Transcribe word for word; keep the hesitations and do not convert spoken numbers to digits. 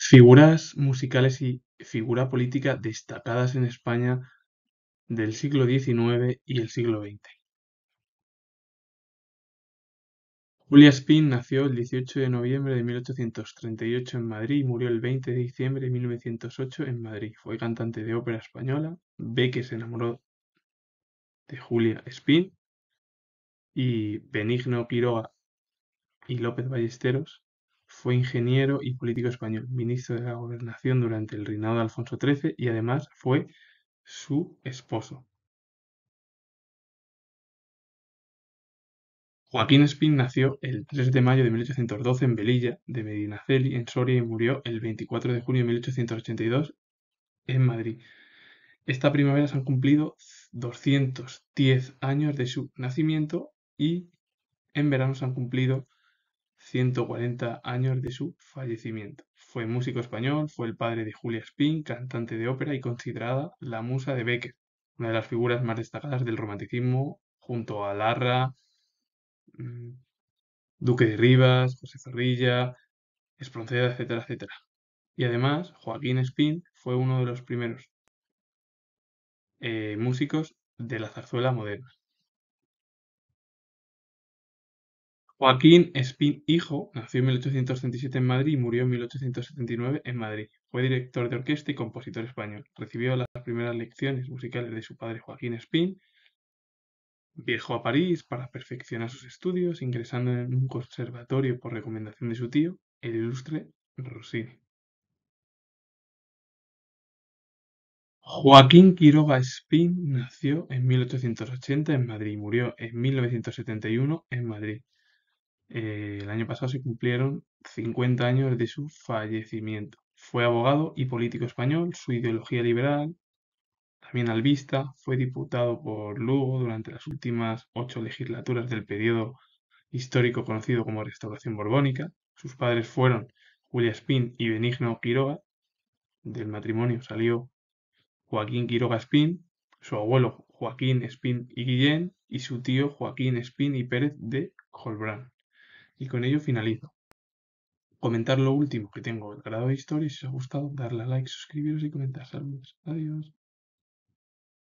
Figuras musicales y figura política destacadas en España del siglo diecinueve y el siglo veinte. Julia Espín nació el dieciocho de noviembre de mil ochocientos treinta y ocho en Madrid y murió el veinte de diciembre de mil novecientos ocho en Madrid. Fue cantante de ópera española. Beque se enamoró de Julia Espín y Benigno Quiroga y López Ballesteros fue ingeniero y político español, ministro de la Gobernación durante el reinado de Alfonso trece y además fue su esposo. Joaquín Espín nació el tres de mayo de mil ochocientos doce en Velilla de Medinaceli, en Soria, y murió el veinticuatro de junio de mil ochocientos ochenta y dos en Madrid. Esta primavera se han cumplido doscientos diez años de su nacimiento y en verano se han cumplido ciento cuarenta años de su fallecimiento. Fue músico español, fue el padre de Julia Espín, cantante de ópera y considerada la musa de Becker, una de las figuras más destacadas del romanticismo junto a Larra, mmm, Duque de Rivas, José Zorrilla, Espronceda, etcétera, etcétera. Y además, Joaquín Espín fue uno de los primeros eh, músicos de la zarzuela moderna. Joaquín Espín hijo nació en mil ochocientos treinta y siete en Madrid y murió en mil ochocientos setenta y nueve en Madrid. Fue director de orquesta y compositor español. Recibió las primeras lecciones musicales de su padre Joaquín Espín. Viajó a París para perfeccionar sus estudios, ingresando en un conservatorio por recomendación de su tío, el ilustre Rossini. Joaquín Quiroga Espín nació en mil ochocientos ochenta en Madrid y murió en mil novecientos setenta y uno en Madrid. Eh, el año pasado se cumplieron cincuenta años de su fallecimiento. Fue abogado y político español, su ideología liberal, también albista, fue diputado por Lugo durante las últimas ocho legislaturas del periodo histórico conocido como Restauración Borbónica. Sus padres fueron Julia Espín y Benigno Quiroga. Del matrimonio salió Joaquín Quiroga Espín, su abuelo Joaquín Espín y Guillén y su tío Joaquín Espín y Pérez de Colbrán. Y con ello finalizo. Comentar lo último que tengo el grado de historia, si os ha gustado, darle a like, suscribiros y comentar. Saludos. Adiós.